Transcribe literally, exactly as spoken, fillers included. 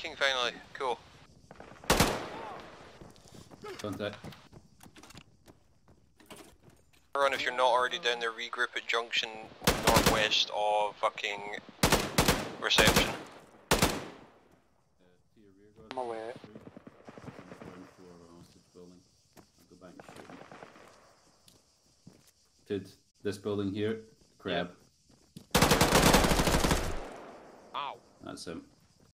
working finally. Cool. Contact. Everyone, if you're not already down there, regroup at junction northwest of fucking reception. I'm away. Dude, this building here, crab. Ow. That's him.